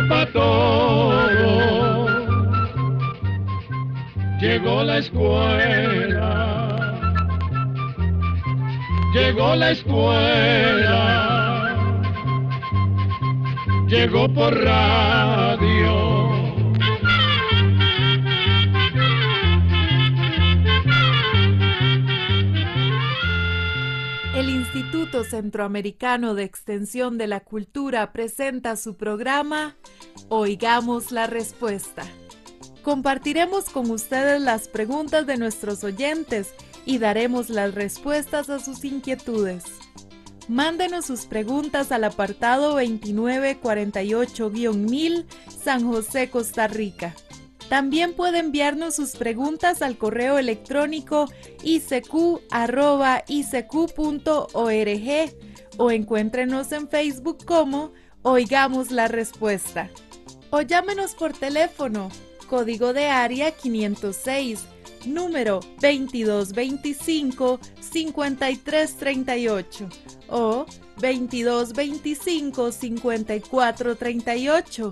para todo. Llegó la escuela, llegó la escuela, llegó por radio. El Instituto Centroamericano de Extensión de la Cultura presenta su programa Oigamos la Respuesta. Compartiremos con ustedes las preguntas de nuestros oyentes y daremos las respuestas a sus inquietudes. Mándenos sus preguntas al apartado 2948-1000, San José, Costa Rica. También puede enviarnos sus preguntas al correo electrónico icq@icq.org o encuéntrenos en Facebook como Oigamos la Respuesta. O llámenos por teléfono, código de área 506, número 2225-5338 o 2225-5438.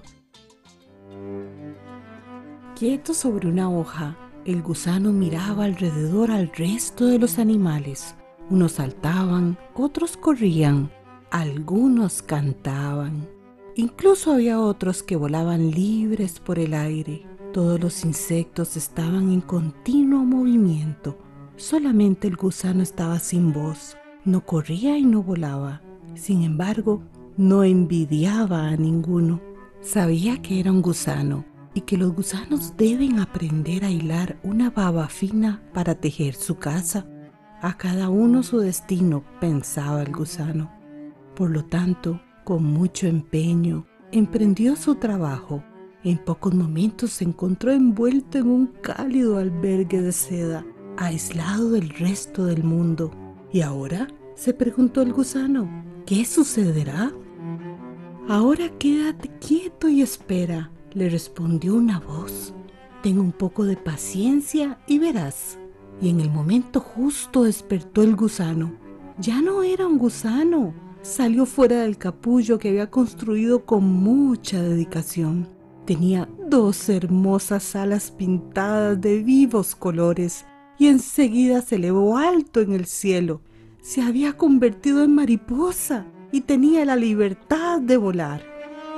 Quieto sobre una hoja, el gusano miraba alrededor al resto de los animales. Unos saltaban, otros corrían, algunos cantaban. Incluso había otros que volaban libres por el aire. Todos los insectos estaban en continuo movimiento. Solamente el gusano estaba sin voz. No corría y no volaba. Sin embargo, no envidiaba a ninguno. Sabía que era un gusano y que los gusanos deben aprender a hilar una baba fina para tejer su casa. A cada uno su destino, pensaba el gusano. Por lo tanto, con mucho empeño, emprendió su trabajo. En pocos momentos se encontró envuelto en un cálido albergue de seda, aislado del resto del mundo. ¿Y ahora?, se preguntó el gusano, ¿qué sucederá? Ahora quédate quieto y espera, le respondió una voz. Ten un poco de paciencia y verás. Y en el momento justo despertó el gusano. Ya no era un gusano. Salió fuera del capullo que había construido con mucha dedicación. Tenía 2 hermosas alas pintadas de vivos colores y enseguida se elevó alto en el cielo. Se había convertido en mariposa y tenía la libertad de volar.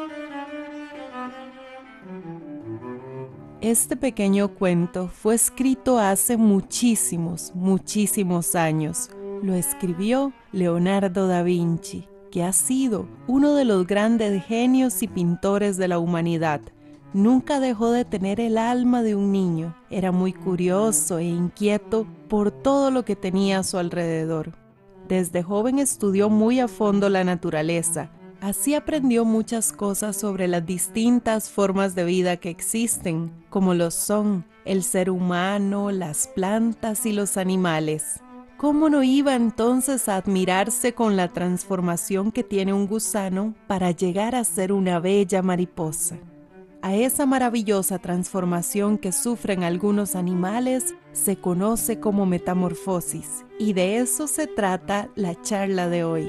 Este pequeño cuento fue escrito hace muchísimos años. Lo escribió Leonardo da Vinci, que ha sido uno de los grandes genios y pintores de la humanidad. Nunca dejó de tener el alma de un niño. Era muy curioso e inquieto por todo lo que tenía a su alrededor. Desde joven estudió muy a fondo la naturaleza. Así aprendió muchas cosas sobre las distintas formas de vida que existen, como lo son el ser humano, las plantas y los animales. ¿Cómo no iba entonces a admirarse con la transformación que tiene un gusano para llegar a ser una bella mariposa? A esa maravillosa transformación que sufren algunos animales se conoce como metamorfosis, y de eso se trata la charla de hoy.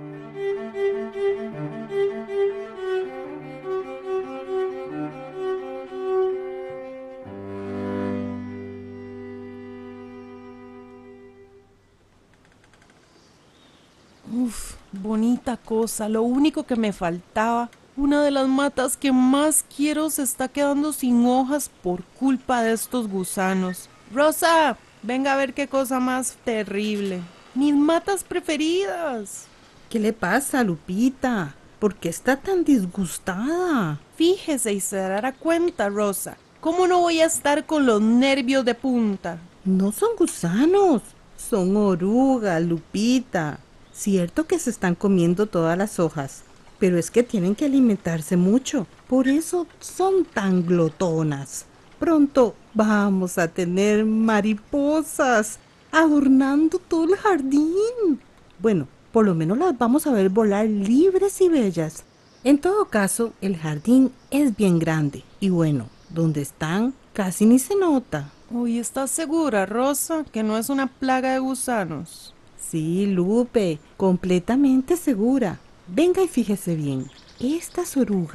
Bonita cosa, lo único que me faltaba. Una de las matas que más quiero se está quedando sin hojas por culpa de estos gusanos. Rosa, venga a ver qué cosa más terrible. Mis matas preferidas. ¿Qué le pasa, Lupita? ¿Por qué está tan disgustada? Fíjese y se dará cuenta, Rosa. ¿Cómo no voy a estar con los nervios de punta? No son gusanos, son orugas, Lupita. Cierto que se están comiendo todas las hojas, pero es que tienen que alimentarse mucho. Por eso son tan glotonas. Pronto vamos a tener mariposas adornando todo el jardín. Bueno, por lo menos las vamos a ver volar libres y bellas. En todo caso, el jardín es bien grande y bueno, donde están casi ni se nota. Uy, ¿estás segura, Rosa, que no es una plaga de gusanos? Sí, Lupe, completamente segura. Venga y fíjese bien. Estas orugas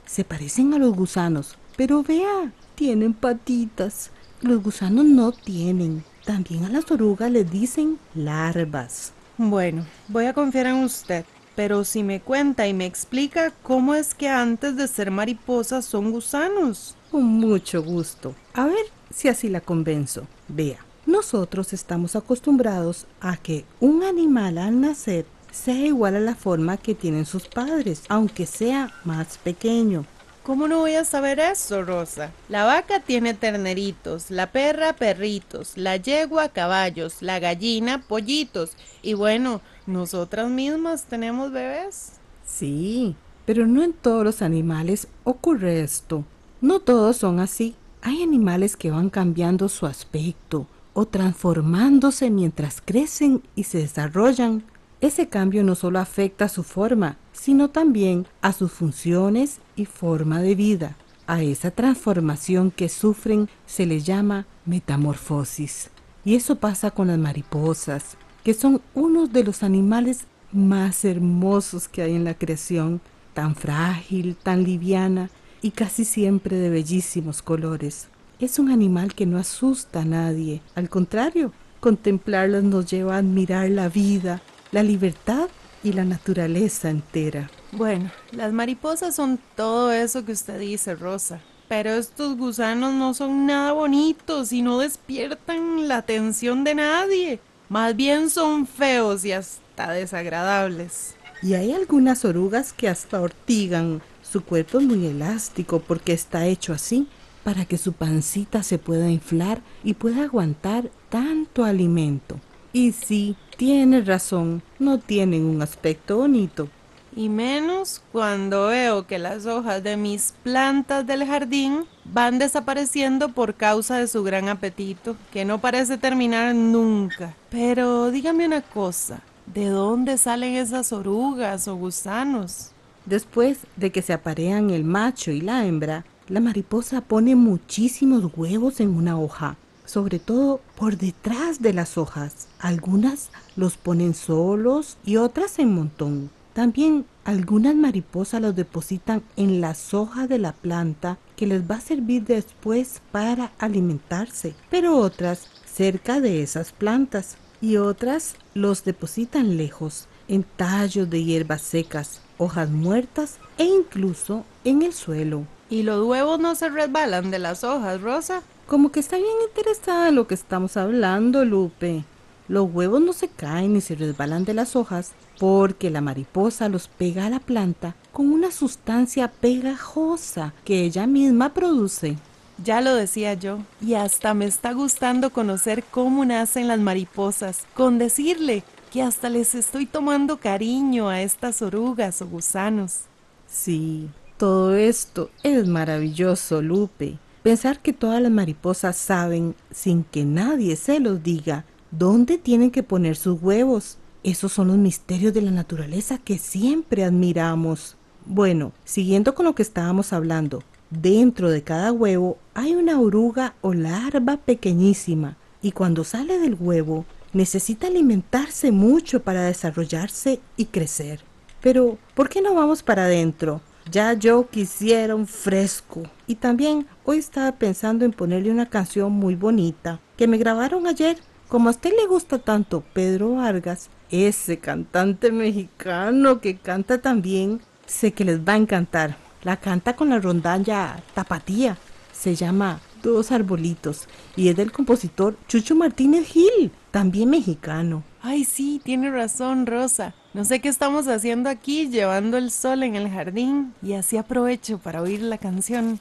Se parecen a los gusanos, pero vea, tienen patitas. Los gusanos no tienen. También a las orugas les dicen larvas. Bueno, voy a confiar en usted, pero si me cuenta y me explica cómo es que antes de ser mariposas son gusanos. Con mucho gusto. A ver si así la convenzo. Vea, nosotros estamos acostumbrados a que un animal al nacer sea igual a la forma que tienen sus padres, aunque sea más pequeño. ¿Cómo no voy a saber eso, Rosa? La vaca tiene terneritos, la perra perritos, la yegua caballos, la gallina pollitos y bueno, nosotras mismas tenemos bebés. Sí, pero no en todos los animales ocurre esto. No todos son así. Hay animales que van cambiando su aspecto o transformándose mientras crecen y se desarrollan. Ese cambio no solo afecta a su forma, sino también a sus funciones y forma de vida. A esa transformación que sufren se le llama metamorfosis. Y eso pasa con las mariposas, que son uno de los animales más hermosos que hay en la creación, tan frágil, tan liviana y casi siempre de bellísimos colores. Es un animal que no asusta a nadie, al contrario, contemplarlas nos lleva a admirar la vida, la libertad y la naturaleza entera. Bueno, las mariposas son todo eso que usted dice, Rosa, pero estos gusanos no son nada bonitos y no despiertan la atención de nadie. Más bien son feos y hasta desagradables. Y hay algunas orugas que hasta ortigan. Su cuerpo es muy elástico porque está hecho así, para que su pancita se pueda inflar y pueda aguantar tanto alimento. Y sí, tienes razón, no tienen un aspecto bonito. Y menos cuando veo que las hojas de mis plantas del jardín van desapareciendo por causa de su gran apetito, que no parece terminar nunca. Pero dígame una cosa, ¿de dónde salen esas orugas o gusanos? Después de que se aparean el macho y la hembra, la mariposa pone muchísimos huevos en una hoja, sobre todo por detrás de las hojas. Algunas los ponen solos y otras en montón. También algunas mariposas los depositan en las hojas de la planta que les va a servir después para alimentarse, pero otras cerca de esas plantas y otras los depositan lejos, en tallos de hierbas secas, hojas muertas e incluso en el suelo. ¿Y los huevos no se resbalan de las hojas, Rosa? Como que está bien interesada en lo que estamos hablando, Lupe. Los huevos no se caen ni se resbalan de las hojas porque la mariposa los pega a la planta con una sustancia pegajosa que ella misma produce. Ya lo decía yo, y hasta me está gustando conocer cómo nacen las mariposas, con decirle que hasta les estoy tomando cariño a estas orugas o gusanos. Sí, todo esto es maravilloso, Lupe. Pensar que todas las mariposas saben, sin que nadie se los diga, dónde tienen que poner sus huevos. Esos son los misterios de la naturaleza que siempre admiramos. Bueno, siguiendo con lo que estábamos hablando, dentro de cada huevo hay una oruga o larva pequeñísima y cuando sale del huevo necesita alimentarse mucho para desarrollarse y crecer. Pero, ¿por qué no vamos para adentro? Ya yo quisiera un fresco. Y también hoy estaba pensando en ponerle una canción muy bonita que me grabaron ayer. Como a usted le gusta tanto Pedro Vargas, ese cantante mexicano que canta tan bien, sé que les va a encantar. La canta con la rondalla tapatía. Se llama Dos Arbolitos y es del compositor Chucho Martínez Gil, también mexicano. Ay, sí, tiene razón, Rosa. No sé qué estamos haciendo aquí, llevando el sol en el jardín, y así aprovecho para oír la canción.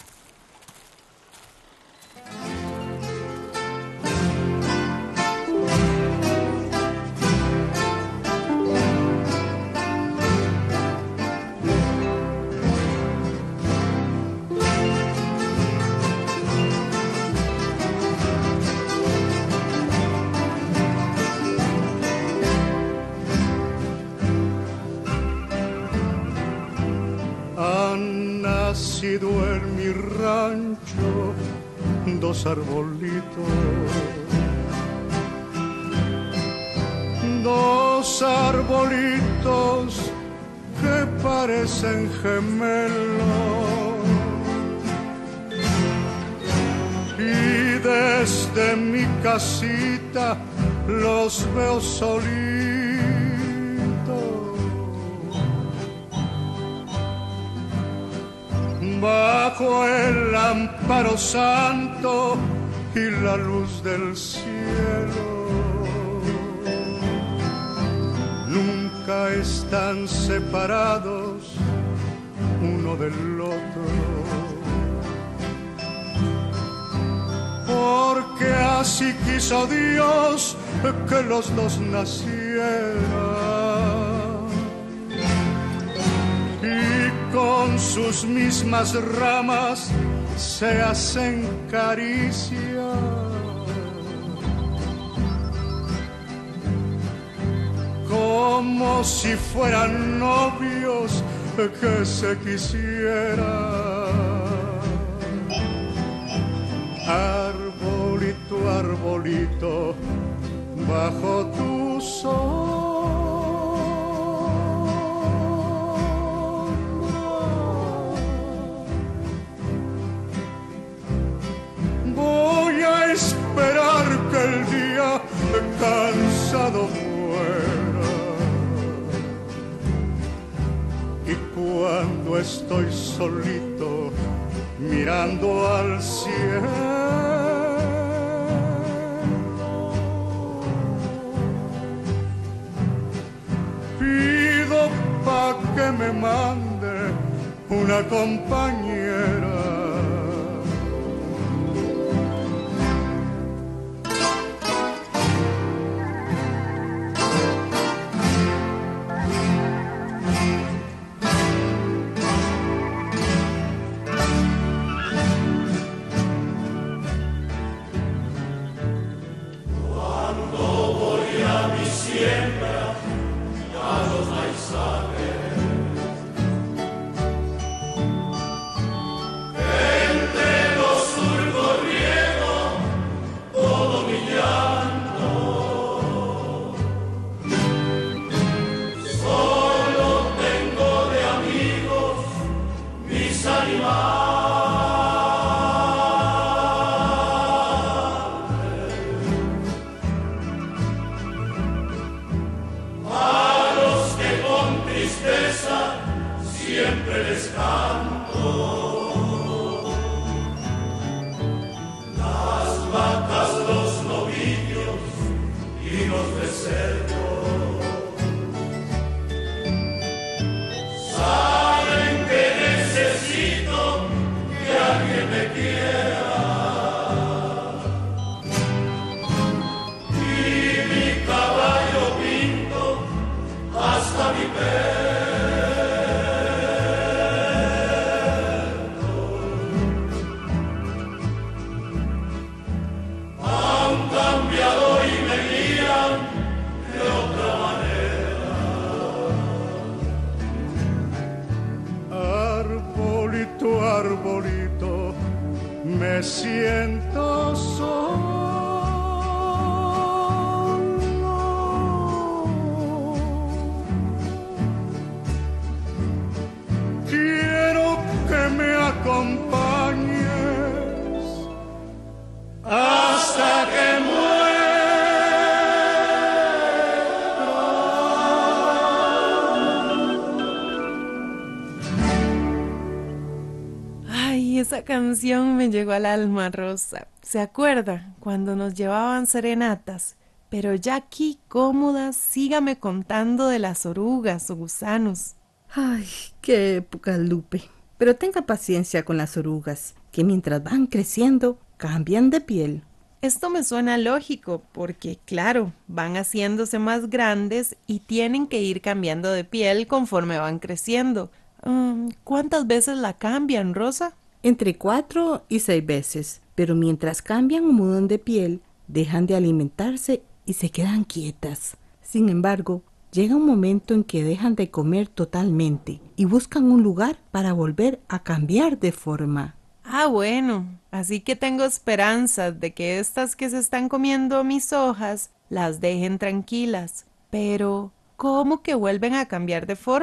Han nacido en mi rancho dos arbolitos que parecen gemelos. Y desde mi casita los veo solitos, bajo el amparo santo y la luz del cielo. Nunca están separados uno del otro, porque así quiso Dios que los dos nacieran, y con sus mismas ramas se hacen caricias, como si fueran novios que se quisieran. Arbolito, arbolito, bajo tu sombra voy a esperar que el día cansado fuera, y cuando estoy solito mirando al cielo, pido pa' que me mande una compañera. Arbolito, me siento solo. Quiero que me acompañes hasta que muera. Esa canción me llegó al alma, Rosa. ¿Se acuerda cuando nos llevaban serenatas? Pero ya aquí, cómoda, sígame contando de las orugas o gusanos. Ay, qué época, Lupe. Pero tenga paciencia con las orugas, que mientras van creciendo, cambian de piel. Esto me suena lógico, porque claro, van haciéndose más grandes y tienen que ir cambiando de piel conforme van creciendo. ¿Cuántas veces la cambian, Rosa? Entre 4 y 6 veces, pero mientras cambian o mudan de piel, dejan de alimentarse y se quedan quietas. Sin embargo, llega un momento en que dejan de comer totalmente y buscan un lugar para volver a cambiar de forma. Ah, bueno, así que tengo esperanzas de que estas que se están comiendo mis hojas las dejen tranquilas. Pero, ¿cómo que vuelven a cambiar de forma?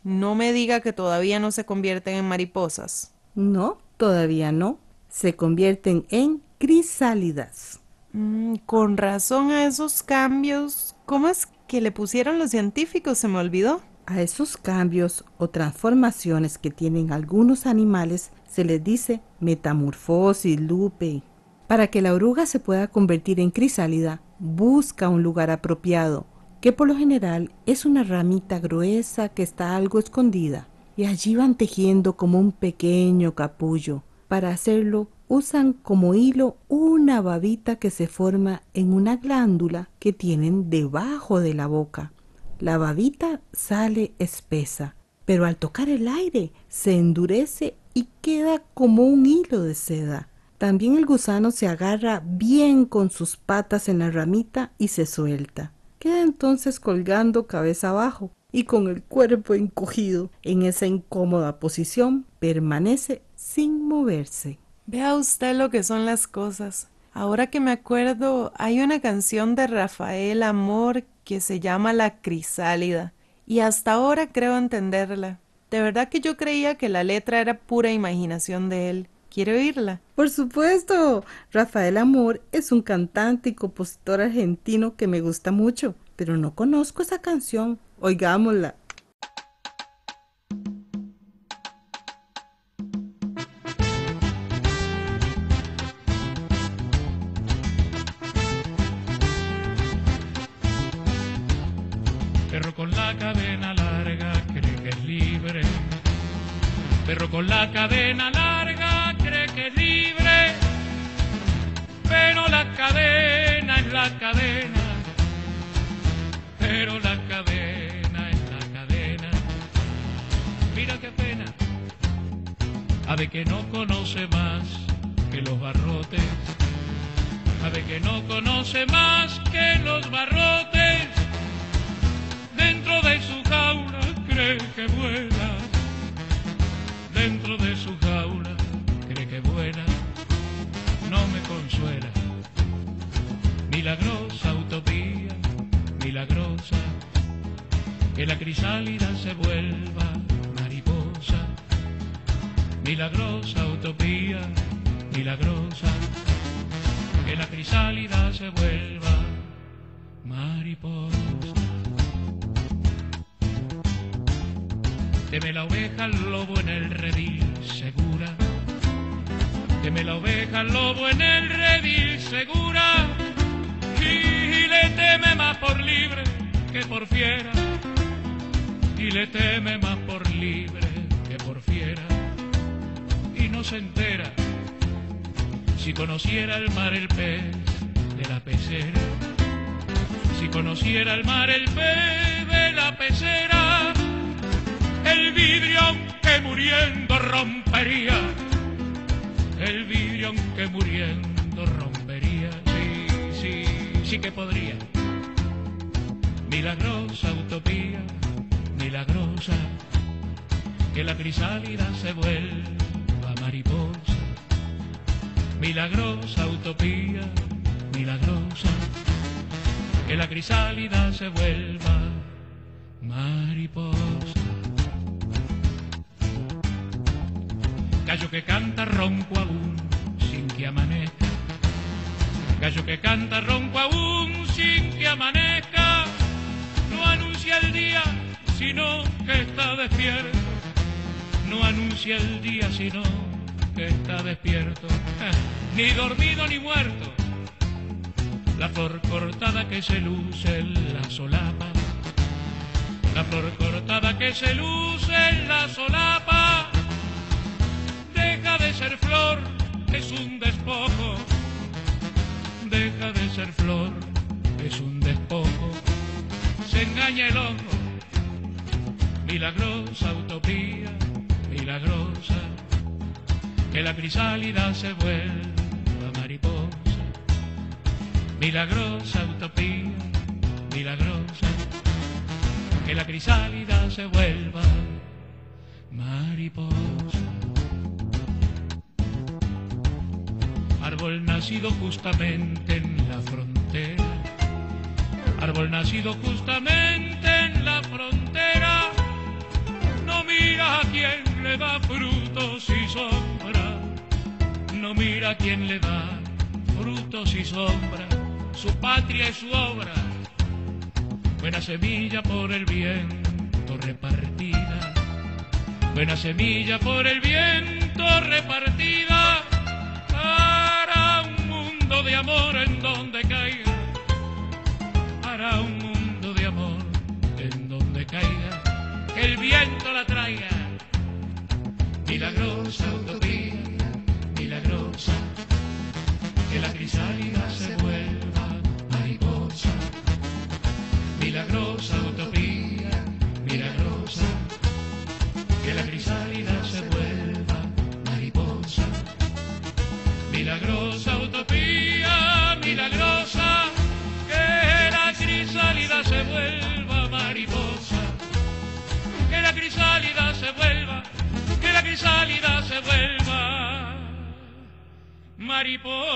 No me diga que todavía no se convierten en mariposas. No, todavía no. Se convierten en crisálidas. Con razón a esos cambios. ¿Cómo es que le pusieron los científicos? Se me olvidó. A esos cambios o transformaciones que tienen algunos animales se les dice metamorfosis, Lupe. Para que la oruga se pueda convertir en crisálida, busca un lugar apropiado, que por lo general es una ramita gruesa que está algo escondida, y allí van tejiendo como un pequeño capullo. Para hacerlo, usan como hilo una babita que se forma en una glándula que tienen debajo de la boca. La babita sale espesa, pero al tocar el aire se endurece y queda como un hilo de seda. También el gusano se agarra bien con sus patas en la ramita y se suelta. Queda entonces colgando cabeza abajo y con el cuerpo encogido. En esa incómoda posición permanece sin moverse. Vea usted lo que son las cosas. Ahora que me acuerdo, hay una canción de Rafael Amor que se llama La Crisálida, y hasta ahora creo entenderla. De verdad que yo creía que la letra era pura imaginación de él. ¿Quiere oírla? Por supuesto, Rafael Amor es un cantante y compositor argentino que me gusta mucho, pero no conozco esa canción. Oigámosla. Perro con la cadena larga cree que es libre. Perro con la cadena larga cree que es libre. Pero la cadena es la cadena. Pero la cadena es la cadena. Mira qué pena. Ave que no conoce más que los barrotes. Ave que no conoce más que los barrotes. Dentro de su jaula cree que vuela. Dentro de su jaula cree que vuela. No me consuela. Milagrosa utopía, milagrosa, que la crisálida se vuelva mariposa. Milagrosa utopía, milagrosa, que la crisálida se vuelva mariposa. Teme la oveja al lobo en el redil segura. Teme la oveja al lobo en el redil segura. Y le teme más por libre que por fiera. Y le teme más por libre que por fiera. Y no se entera. Si conociera el mar el pez de la pecera. Si conociera el mar el pez de la pecera. El vidrio aunque muriendo rompería. El vidrio aunque muriendo rompería. Sí que podría. Milagrosa utopía, milagrosa, que la crisálida se vuelva mariposa. Milagrosa utopía, milagrosa, que la crisálida se vuelva mariposa. Gallo que canta ronco aún sin que amanezca. Gallo que canta ronco aún sin que amanezca. No anuncia el día sino que está despierto. No anuncia el día sino que está despierto. Ni dormido ni muerto. La flor cortada que se luce en la solapa. La flor cortada que se luce en la solapa. Deja de ser flor, es un despojo. Deja de ser flor, es un despojo. Se engaña el ojo. Milagrosa utopía, milagrosa, que la crisálida se vuelva mariposa. Milagrosa utopía, milagrosa, que la crisálida se vuelva mariposa. Árbol nacido justamente en la frontera. Árbol nacido justamente en la frontera. mira a quien le da frutos y sombra, no mira a quien le da frutos y sombra, su patria y su obra, buena semilla por el viento repartida, buena semilla por el viento repartida, para un mundo de amor en donde caiga, para un mundo de amor en donde caiga, que el viento la traiga, milagrosa utopía, milagrosa, que la crisálida se vuelva mariposa, milagrosa utopía, milagrosa, que la crisálida se vuelva mariposa, milagrosa utopía, milagrosa, que la crisálida se vuelva mariposa, que la crisálida se vuelva, que la crisálida se vuelva mariposa.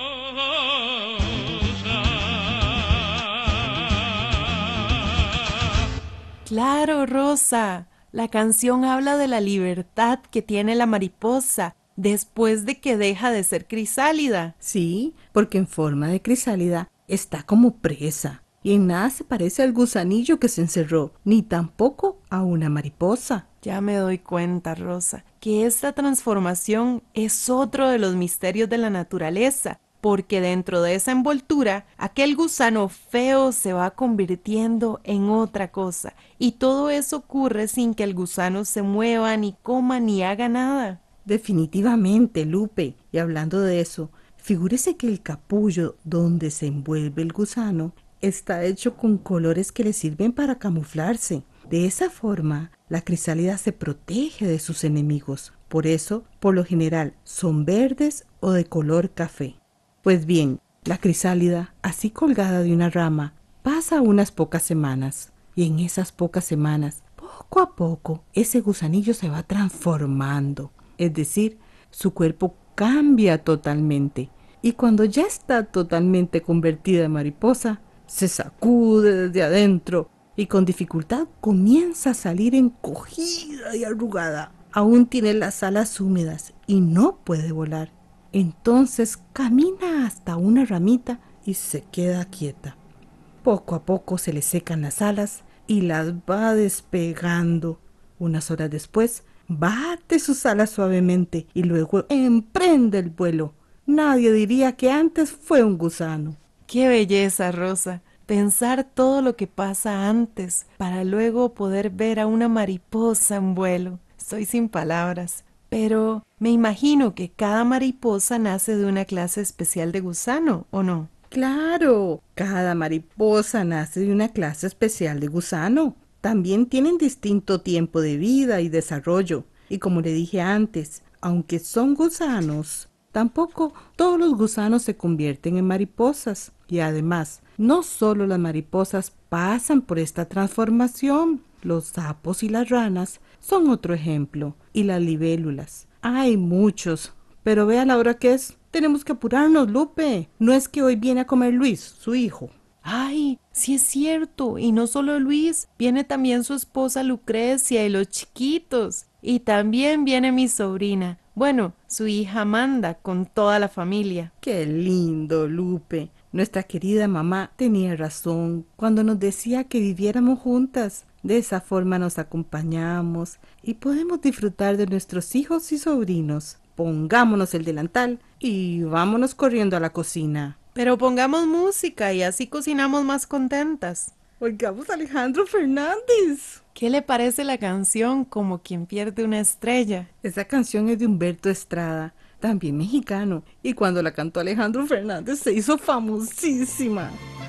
Claro, Rosa, la canción habla de la libertad que tiene la mariposa después de que deja de ser crisálida. Sí, porque en forma de crisálida está como presa y en nada se parece al gusanillo que se encerró, ni tampoco a una mariposa. Ya me doy cuenta, Rosa, que esta transformación es otro de los misterios de la naturaleza, porque dentro de esa envoltura, aquel gusano feo se va convirtiendo en otra cosa, y todo eso ocurre sin que el gusano se mueva, ni coma, ni haga nada. Definitivamente, Lupe. Y hablando de eso, figúrese que el capullo donde se envuelve el gusano está hecho con colores que le sirven para camuflarse. De esa forma, la crisálida se protege de sus enemigos. Por eso, por lo general, son verdes o de color café. Pues bien, la crisálida, así colgada de una rama, pasa unas pocas semanas. Y en esas pocas semanas, poco a poco, ese gusanillo se va transformando. Es decir, su cuerpo cambia totalmente. Y cuando ya está totalmente convertida en mariposa, se sacude desde adentro y con dificultad comienza a salir encogida y arrugada. Aún tiene las alas húmedas y no puede volar. Entonces camina hasta una ramita y se queda quieta. Poco a poco se le secan las alas y las va despegando. Unas horas después, bate sus alas suavemente y luego emprende el vuelo. Nadie diría que antes fue un gusano. ¡Qué belleza, Rosa! Pensar todo lo que pasa antes para luego poder ver a una mariposa en vuelo. Estoy sin palabras. Pero me imagino que cada mariposa nace de una clase especial de gusano, ¿o no? Claro, cada mariposa nace de una clase especial de gusano. También tienen distinto tiempo de vida y desarrollo. Y como le dije antes, aunque son gusanos, tampoco todos los gusanos se convierten en mariposas. Y además, no solo las mariposas pasan por esta transformación. Los sapos y las ranas son otro ejemplo. Y las libélulas. Hay muchos. Pero vea la hora que es. Tenemos que apurarnos, Lupe. No es que hoy viene a comer Luis, su hijo. ¡Ay! Sí es cierto. Y no solo Luis. Viene también su esposa Lucrecia y los chiquitos. Y también viene mi sobrina. Bueno, su hija Amanda con toda la familia. ¡Qué lindo, Lupe! Nuestra querida mamá tenía razón cuando nos decía que viviéramos juntas. De esa forma nos acompañamos y podemos disfrutar de nuestros hijos y sobrinos. Pongámonos el delantal y vámonos corriendo a la cocina. Pero pongamos música y así cocinamos más contentas. Oigamos a Alejandro Fernández. ¿Qué le parece la canción Como quien pierde una estrella? Esa canción es de Humberto Estrada, también mexicano. Y cuando la cantó Alejandro Fernández se hizo famosísima.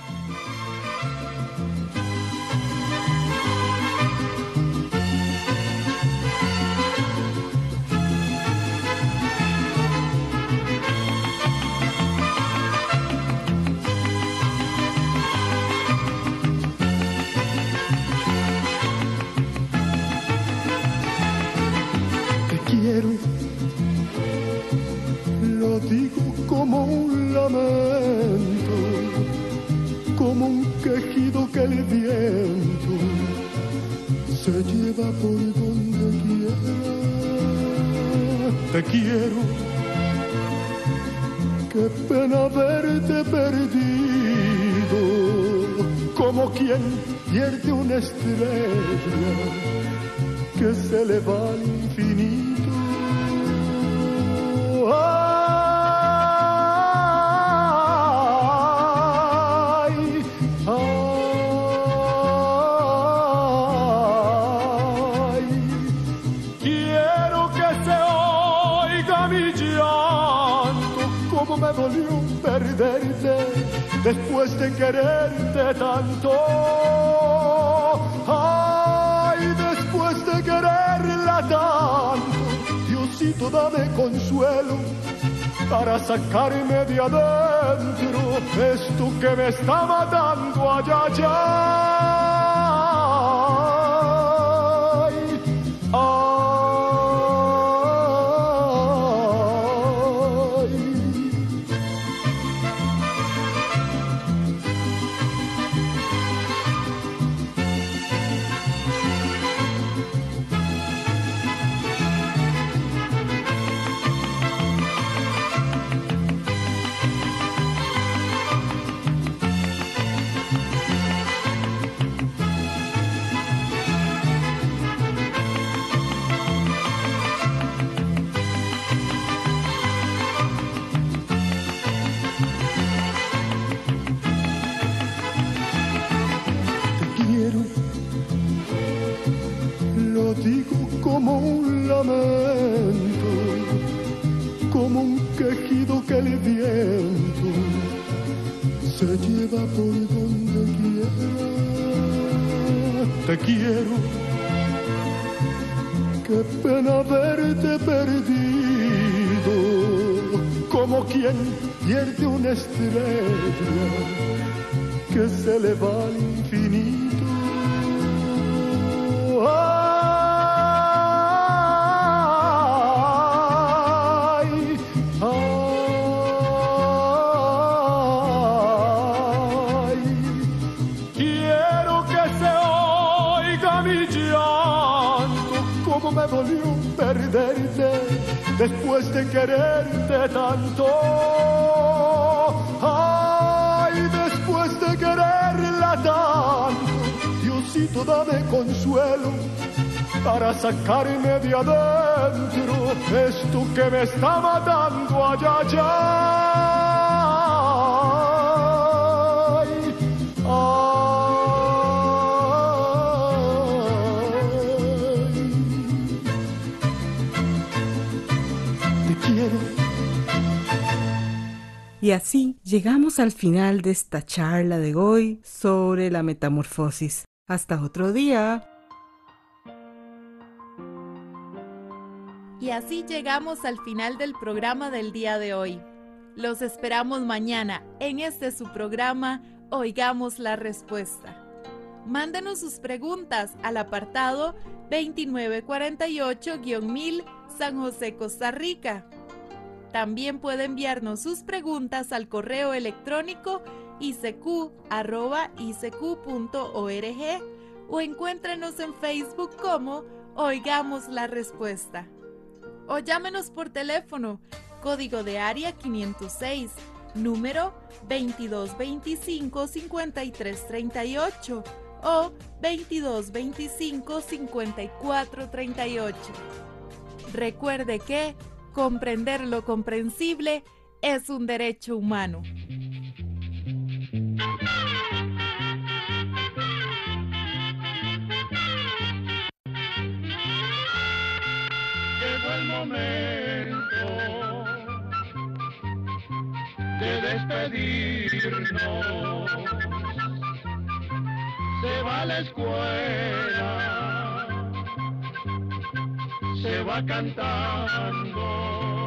Quiero, lo digo como un lamento, como un quejido que el viento se lleva por donde quiera. Te quiero, qué pena verte perdido, como quien pierde una estrella que se le va al infinito. Ay, ay, quiero que se oiga mi llanto, como me dolió perderte después de quererte tanto. Ay, después de quererla tanto, Diosito, dame consuelo para sacarme de adentro esto que me está matando allá, allá. Ay, ay. Como un lamento, como un quejido que el viento se lleva por donde quiera. Te quiero, qué pena verte perdido, como quien pierde una estrella que se le va al infinito. Me dolió perderte después de quererte tanto. Ay, después de quererla tanto, Diosito, dame consuelo para sacarme de adentro esto que me está matando allá, allá. Ay, ay. Y así llegamos al final de esta charla de hoy sobre la metamorfosis. Hasta otro día. Y así llegamos al final del programa del día de hoy. Los esperamos mañana en su programa Oigamos la Respuesta. Mándenos sus preguntas al apartado 2948-1000 San José, Costa Rica. También puede enviarnos sus preguntas al correo electrónico icq@icq.org o encuéntrenos en Facebook como Oigamos la Respuesta. O llámenos por teléfono, código de área 506, número 2225-5338 o 2225-5438. Recuerde que comprender lo comprensible es un derecho humano. Llegó el momento de despedirnos. Se va a la escuela, se va cantando.